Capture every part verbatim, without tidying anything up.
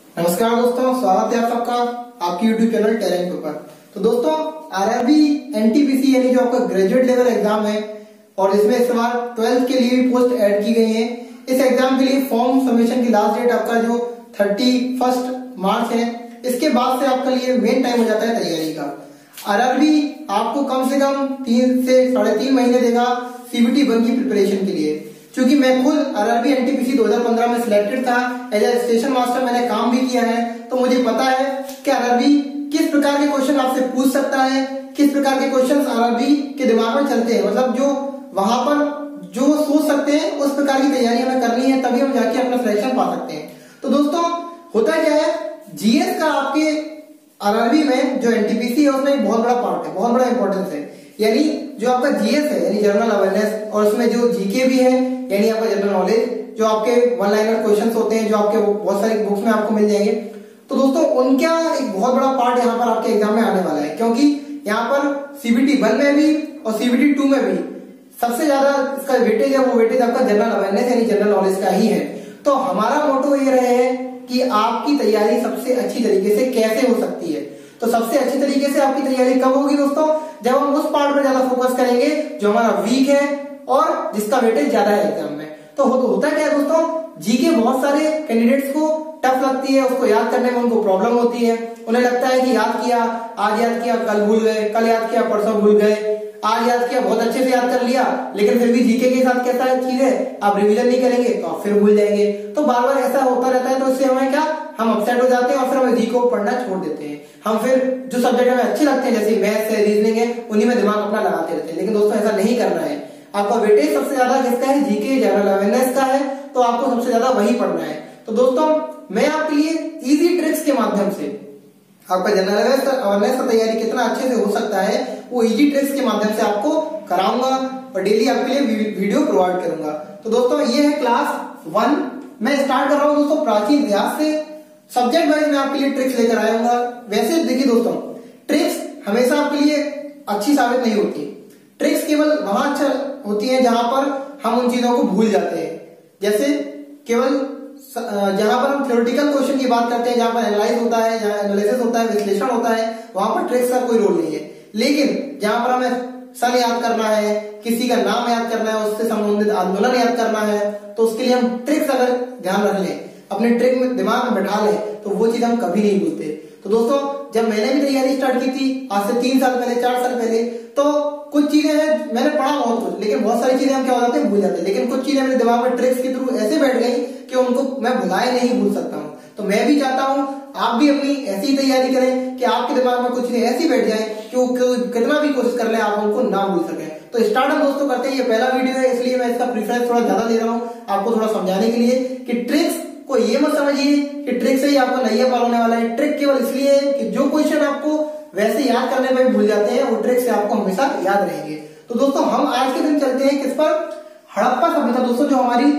नमस्कार दोस्तों, स्वागत है आप सबका आपकी यूट्यूब चैनल टैलेंट पेपर। तो दोस्तों, आरआरबी एनटीपीसी यानी जो आपका ग्रेजुएट लेवल एग्जाम है और इसमें इस बार ट्वेल्थ के लिए भी पोस्ट ऐड की गई है। इस एग्जाम के लिए फॉर्म सबमिशन की लास्ट डेट आपका जो थर्टी फर्स्ट मार्च है, इसके बाद से आपके लिए मेन टाइम हो जाता है तैयारी का। आरआरबी आपको कम से कम तीन से साढ़े तीन महीने देगा सीबीटी वन की प्रिपरेशन के लिए। क्योंकि मैं खुद आरआरबी एनटीपीसी दो हज़ार पंद्रह में सिलेक्टेड था, एज ए स्टेशन मास्टर मैंने काम भी किया है, तो मुझे पता है कि आरआरबी किस प्रकार के क्वेश्चन आपसे पूछ सकता है, किस प्रकार के क्वेश्चन आरआरबी के दिमाग में चलते हैं, मतलब जो वहां पर जो सोच सकते हैं उस प्रकार की तैयारी हमें करनी है, तभी हम जाके अपना सिलेक्शन पा सकते हैं। तो दोस्तों, होता क्या है, जीएस का आपके आरआरबी में जो एनटीपीसी है उसमें एक बहुत बड़ा पार्ट है, बहुत बड़ा इंपॉर्टेंस है। यानी जो आपका जीएस है यानी जनरल अवेयरनेस, और उसमें जो जीके भी है यानी आपका जनरल नॉलेज, जो आपके वन लाइनर क्वेश्चंस होते हैं जो आपके बहुत सारी बुक्स में आपको मिल जाएंगे। तो दोस्तों, उनका एक बहुत बड़ा पार्ट यहाँ पर आपके एग्जाम में आने वाला है, क्योंकि यहाँ पर सीबीटी वन में भी और सीबीटी टू में भी सबसे ज्यादा इसका वेटेज है, वो वेटेज आपका जनरल अवेयरनेस यानी जनरल नॉलेज का ही है। तो हमारा मोटो ये रहे है कि आपकी तैयारी सबसे अच्छी तरीके से कैसे हो सकती है। तो सबसे अच्छी तरीके से आपकी तैयारी कब होगी दोस्तों, जब हम उस पार्ट पर ज्यादा फोकस करेंगे जो हमारा वीक है और जिसका वेटेज ज्यादा है एग्जाम में। तो हो, होता क्या है दोस्तों, जीके बहुत सारे कैंडिडेट्स को टफ लगती है, उसको याद करने में उनको प्रॉब्लम होती है। उन्हें लगता है कि याद किया, आज याद किया कल भूल गए, कल याद किया परसों भूल गए, आज याद किया बहुत अच्छे से याद कर लिया, लेकिन फिर भी जीके के साथ कैसा चीज है, आप रिवीजन नहीं करेंगे तो आप फिर भूल जाएंगे। तो बार बार ऐसा होता रहता है, तो इससे हमें क्या, हम अपसेट हो जाते हैं और फिर हम जीके को पढ़ना छोड़ देते हैं। हम फिर जो सब्जेक्ट हमें अच्छे लगते हैं जैसे मैथ्स है, रीजनिंग है, उन्हीं में दिमाग अपना लगाते रहते हैं। लेकिन दोस्तों, ऐसा नहीं करना है। आपका वेटेज सबसे ज्यादा किसका है, जीके जनरल अवेयरनेस का है, तो आपको सबसे ज्यादा वही पढ़ना है। तो दोस्तों, मैं आपके लिए इजी ट्रिक्स के माध्यम से आपका जनरल अवेयरनेस का तैयारी कितना अच्छे से हो सकता है, वो इजी ट्रिक्स के माध्यम से आपको कराऊंगा और डेली आपके लिए वीडियो प्रोवाइड करूंगा। तो दोस्तों, ये है क्लास वन। मैं स्टार्ट कर रहा हूँ दोस्तों प्राचीन इतिहास से। सब्जेक्ट वाइज मैं आपके लिए ट्रिक्स लेकर आऊंगा। वैसे देखिए दोस्तों, ट्रिक्स हमेशा आपके लिए अच्छी साबित नहीं होती। ट्रिक्स केवल वहां अच्छा होती है जहां पर हम उन चीजों को भूल जाते हैं। जैसे केवल जहां पर हम थ्योरेटिकल क्वेश्चन की बात करते हैं, जहां पर एनालाइज होता है, जहां एनालिसिस होता है, विश्लेषण होता है, वहां पर ट्रिक्स का कोई रोल नहीं है। लेकिन जहां पर हमें सन याद करना है, किसी का नाम याद करना है, उससे संबंधित आंदोलन याद करना है, तो उसके लिए हम ट्रिक्स अगर ध्यान रख लें, अपने ट्रिक में दिमाग में बैठा लें, तो वो चीज हम कभी नहीं भूलते। तो दोस्तों, जब मैंने भी तैयारी स्टार्ट की थी आज से तीन साल पहले, चार साल पहले, तो कुछ चीजें हैं मैंने पढ़ा बहुत कुछ, लेकिन बहुत सारी चीजें हम क्या हो जाते हैं, भूल जाते हैं। लेकिन कुछ चीजें मेरे दिमाग में ट्रिक्स के थ्रू ऐसे बैठ गई कि उनको मैं भुलाए नहीं भूल सकता हूँ। तो मैं भी चाहता हूँ आप भी अपनी ऐसी तैयारी करें कि आपके दिमाग में कुछ चीजें ऐसी बैठ जाए कि वो कितना भी कोशिश कर ले आप उनको ना भूल सके। तो स्टार्ट हम दोस्तों करते हैं। ये पहला वीडियो है, इसलिए मैं इसका प्रेफरेंस थोड़ा ज्यादा दे रहा हूँ आपको थोड़ा समझाने के लिए कि ट्रिक्स को ये मत समझिए कि ट्रिक से ही आपको नैया पार होने वाला है। ट्रिक केवल इसलिए है कि जो क्वेश्चन आपको वैसे याद करने में भूल जाते हैं, वो ट्रिक से आपको हमेशा याद रहेंगे। तो दोस्तों, हम आज के दिन चलते हैं किस पर, हड़प्पा सभ्यता। दोस्तों, जो हमारी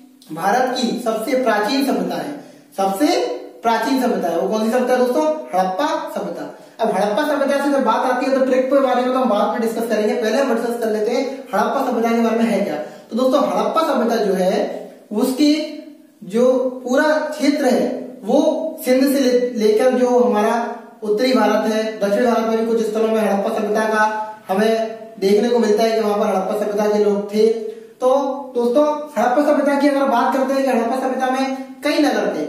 भारत की सबसे प्राचीन सभ्यता है, सबसे प्राचीन सभ्यता है, वो कौन सी सभ्यता है दोस्तों, हड़प्पा सभ्यता। अब हड़प्पा सभ्यता से जब बात आती है तो ट्रिक के बारे में तो हम बाद में डिस्कस करेंगे, पहले हम डिस्कस कर लेते हैं हड़प्पा सभ्यता के बारे में है क्या। तो दोस्तों, हड़प्पा सभ्यता जो है उसकी जो पूरा क्षेत्र है वो सिंध से ले, लेकर जो हमारा उत्तरी भारत है, दक्षिण भारत में भी कुछ स्थलों में हड़प्पा सभ्यता का हमें देखने को मिलता है कि वहां पर हड़प्पा सभ्यता के लोग थे। तो दोस्तों, हड़प्पा सभ्यता की अगर बात करते हैं कि हड़प्पा सभ्यता में कई नगर थे,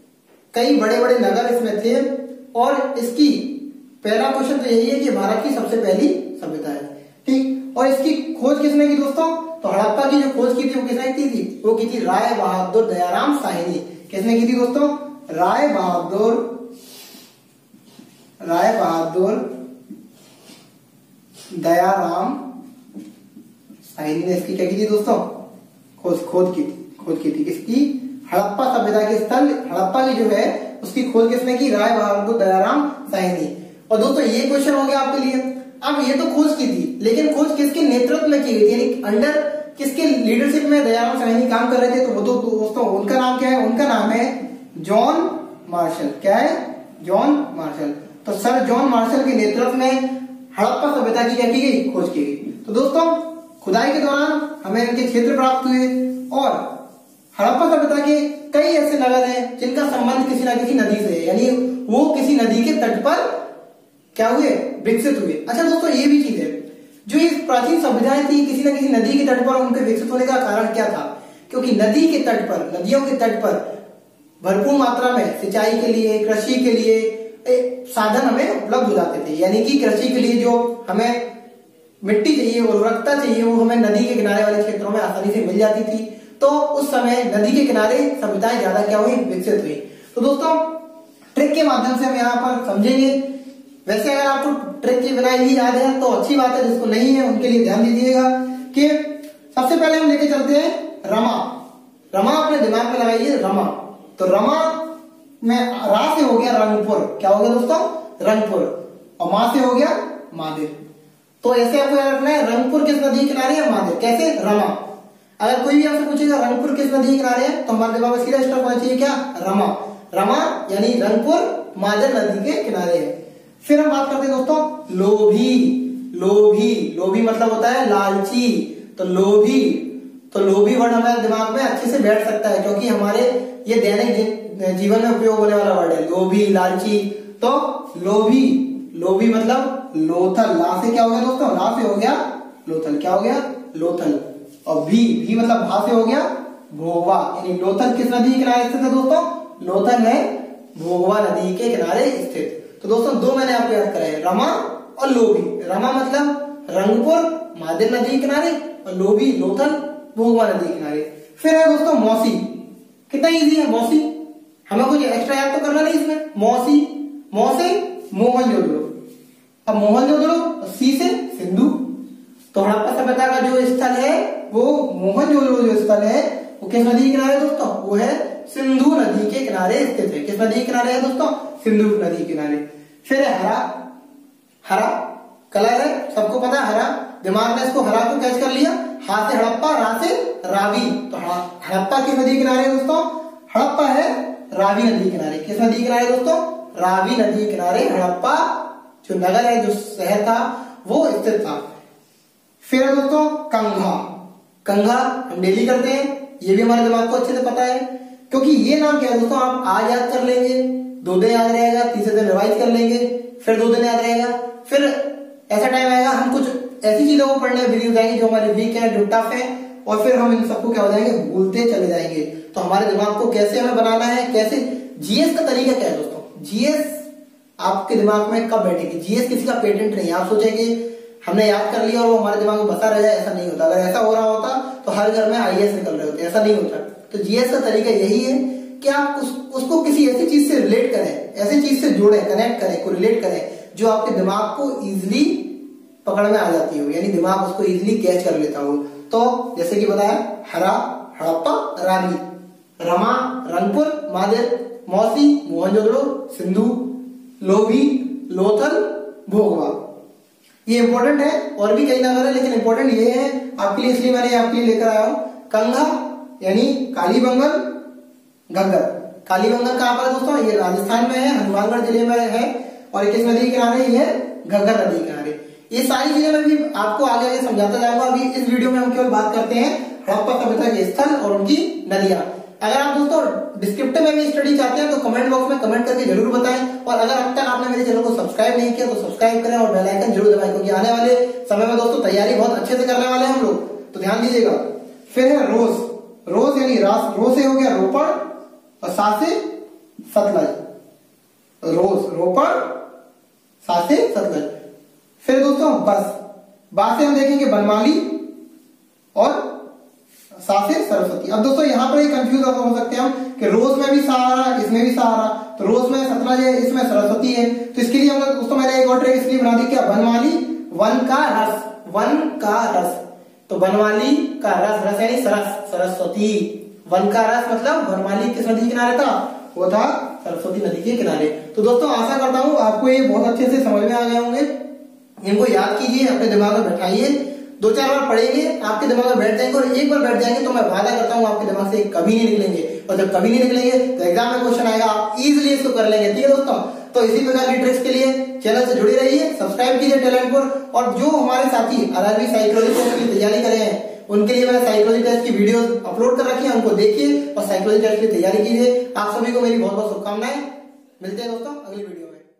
कई बड़े बड़े नगर इसमें थे, और इसकी पहला क्वेश्चन तो यही है कि भारत की सबसे पहली सभ्यता है, ठीक। और इसकी खोज किसने की दोस्तों, तो हड़प्पा की जो खोज की थी वो किसने की थी, वो की थी राय बहादुर दयाराम साहनी। किसने की थी दोस्तों, राय बहादुर राय बहादुर दयाराम साहनी ने इसकी क्या की थी दोस्तों, खोज खोज की थी खोज की थी किसकी, हड़प्पा सभ्यता के स्थल हड़प्पा की जो है उसकी खोज किसने की, राय बहादुर दयाराम साहनी। और दोस्तों, ये क्वेश्चन हो गया आपके लिए। अब ये तो खोज की थी, लेकिन खोज किसके नेतृत्व में की गई थी, यानी अंडर किसके लीडरशिप में दयाराम साहनी काम कर रहे थे। तो वो तो दोस्तों उनका नाम क्या है, उनका नाम है जॉन मार्शल। क्या है, जॉन मार्शल। तो सर जॉन मार्शल के नेतृत्व में हड़प्पा सभ्यता की क्या की गई, खोज की गई। तो दोस्तों, खुदाई के दौरान हमें इनके क्षेत्र प्राप्त हुए और हड़प्पा सभ्यता के कई ऐसे नगर हैं जिनका संबंध किसी ना किसी नदी से है, यानी वो किसी नदी के तट पर क्या हुए, विकसित हुए। अच्छा दोस्तों, ये भी चीज है, जो ये प्राचीन सभ्यताएं थी किसी न किसी नदी के तट पर उनके विकसित होने का कारण क्या था? क्योंकि नदी के तट पर, नदियों के तट पर भरपूर मात्रा में सिंचाई के लिए, कृषि के लिए साधन हमें उपलब्ध हो जाते थे। यानी कि कृषि के लिए जो हमें मिट्टी चाहिए, उर्वरकता चाहिए, वो हमें नदी के किनारे वाले क्षेत्रों में आसानी से मिल जाती थी। तो उस समय नदी के किनारे सभ्यताएं ज्यादा क्या हुई, विकसित हुई। तो दोस्तों, ट्रिक के माध्यम से हम यहाँ पर समझेंगे। वैसे अगर आपको ट्रिक के बिना ही याद है तो अच्छी बात है, जिसको नहीं है उनके लिए ध्यान दीजिएगा कि सबसे पहले हम लेके चलते हैं रमा। रमा अपने दिमाग में लगाइए, रमा। तो रमा में रा से हो गया रंगपुर, क्या हो गया दोस्तों, रंगपुर, और मां से हो गया मादिर। तो ऐसे आपको याद रखना है, रंगपुर किस नदी के किनारे है, मादिर। कैसे, रमा। अगर कोई भी आपसे पूछेगा रंगपुर किस नदी के किनारे है, तो हमारे दिमाग में सीधा स्टॉप होना चाहिए क्या, रमा। रमा यानी रंगपुर मादिर नदी के किनारे है। फिर हम बात करते हैं दोस्तों लोभी। लोभी, लोभी मतलब होता है लालची। तो लोभी, तो लोभी वर्ड हमारे दिमाग में अच्छे से बैठ सकता है, क्योंकि हमारे ये दैनिक जीवन में उपयोग होने वाला वर्ड है, लोभी, लालची। तो लोभी, लोभी मतलब लोथल। ला से क्या हो गया दोस्तों, ला से हो गया लोथल, क्या हो गया, लोथल। और भी, भी मतलब भा से हो गया भोगवा, यानी लोथल किस नदी के किनारे स्थित है दोस्तों, लोथल है भोगवा नदी के किनारे स्थित। तो दोस्तों, दो मैंने आपको याद कराए, रमा और लोभी। रमा मतलब रंगपुर मादिर नदी के किनारे, और लोभी लोथल भोगवा नदी के किनारे। फिर है दोस्तों मौसी। कितना इजी है मौसी, हमें कुछ एक्स्ट्रा याद तो करना नहीं इसमें। मौसी, मौ से मोहनजोदड़ो। अब मोहनजोदड़ो सी से सिंधु। तो हड़प्पा सभ्यता का जो स्थल है वो मोहनजोदड़ो जो स्थल है वो किस नदी के किनारे दोस्तों, वो है सिंधु नदी के किनारे स्थित है। किस नदी के किनारे है दोस्तों, सिंधु नदी के किनारे। फिर है हरा। हरा कलर है, सबको पता है हरा। दिमाग ने इसको हरा को कैच कर लिया, हा से हड़प्पा, रा से रावी। तो हड़प्पा किस नदी के किनारे दोस्तों, हड़प्पा है रावी नदी के किनारे। किस नदी के किनारे दोस्तों, रावी नदी के किनारे हड़प्पा जो नगर है, जो शहर था, वो स्थित था। फिर है दोस्तों कंघा। कंघा हम डेली करते हैं, ये भी हमारे दिमाग को अच्छे से पता है, क्योंकि ये नाम क्या है दोस्तों, आप आज याद कर लेंगे, दो दिन याद रहेगा, तीसरे दिन रिवाइज कर लेंगे, फिर दो दिन याद रहेगा। फिर ऐसा टाइम आएगा हम कुछ ऐसी चीजों को पढ़ने बिजी हो जाएंगे जो हमारे वीक है, जो टफ है, और फिर हम इन सबको क्या हो जाएंगे, भूलते चले जाएंगे। तो हमारे दिमाग को कैसे हमें बनाना है, कैसे, जीएस का तरीका क्या है दोस्तों, जीएस आपके दिमाग में कब बैठेगी। जीएस किसी का पेटेंट नहीं है। आप सोचेंगे हमने याद कर लिया और वो हमारे दिमाग में बसा रह जाए, ऐसा नहीं होता। अगर ऐसा हो रहा होता तो हर घर में आईएएस निकल रहे होते, ऐसा नहीं होता। तो जीएस का तरीका यही है कि आप उस, उसको किसी ऐसी चीज से रिलेट करें, ऐसी चीज से जोड़ें, कनेक्ट करें, को रिलेट करें जो आपके दिमाग को इजिली पकड़ में आ जाती हो, यानी दिमाग उसको इजिली कैच कर लेता हो। तो जैसे कि बताया, हरा, हड़प्पा, रावी, रमा, रंगपुर, मादिर, मौसी, मोहनजोदड़ो, सिंधु, लोभी, लोथल, भोगवा। ये इंपॉर्टेंट है, और भी कई नगर है, लेकिन इंपॉर्टेंट ये है आपके लिए, इसलिए मैंने आपके लिए लेकर आया हूं। कंघा यानी कालीबंगन, घग्गर। कालीबंगन कहां पर है दोस्तों, ये राजस्थान में है, हनुमानगढ़ जिले में है, और किस नदी के किनारे, ये घग्गर नदी के किनारे। ये सारी चीजें मैं भी आपको आगे आगे समझाता जाऊंगा। अभी इस वीडियो में हम केवल बात करते हैं हड़प्पा सभ्यता के स्थल और उनकी नदियां। अगर आप दोस्तों डिस्क्रिप्टिव में भी स्टडी चाहते हैं तो कमेंट बॉक्स में कमेंट करके जरूर बताएं, और अगर अब तक आपने मेरे चैनल को सब्सक्राइब नहीं किया तो सब्सक्राइब करें और बेल आइकन जरूर दबाएं, क्योंकि आने वाले समय में दोस्तों तैयारी बहुत अच्छे से करने वाले हैं हम लोग, तो ध्यान दीजिएगा। फिर है रोज। रोज यानी रास, रो से हो गया रोपड़, और सा से सतलज। रोज, रोपड़, सा से सतलज। फिर दोस्तों बस। बा से हम देखेंगे बनमाली, और सा से सरस्वती। अब दोस्तों यहाँ पर एक कंफ्यूज हो सकते हैं हम कि रोज में भी सा आ रहा, इसमें भी सा आ रहा, तो रोज में सतलज है, इसमें सरस्वती है। तो इसके लिए हम लोग दोस्तों मैंने एक और ट्रिक इसलिए बना दी, क्या, बनमाली, वन का रस, वन का रस। तो बनमाली का रस, रस यानी सरस, सरस्वती। वन का रस मतलब बनमाली किस नदी के किनारे था, वो था सरस्वती नदी के किनारे। तो दोस्तों आशा करता हूँ आपको ये बहुत अच्छे से समझ में आ गए होंगे। इनको याद कीजिए, अपने दिमाग में बैठाइए, दो चार बार पढ़ेंगे, आपके दिमाग में बैठ जाएंगे, और एक बार बैठ जाएंगे तो मैं वादा करता हूँ आपके दिमाग से कभी नहीं निकलेंगे, और जब कभी नहीं निकलेंगे तो एग्जाम में क्वेश्चन आएगा, आप इजीली इसको कर लेंगे। ठीक है दोस्तों, तो इसी प्रकार की ट्रिक्स के लिए चैनल से जुड़े रहिए, सब्सक्राइब कीजिए टैलेंट पर, और जो हमारे साथी आरआरबी साइकोलॉजी की तैयारी कर रहे हैं उनके लिए मैंने साइकोलॉजी टेस्ट की वीडियो अपलोड कर रखी है, उनको देखिए और साइकोलॉजी टेस्ट की तैयारी कीजिए। आप सभी को मेरी बहुत बहुत शुभकामनाएं। मिलते हैं दोस्तों अगली वीडियो में।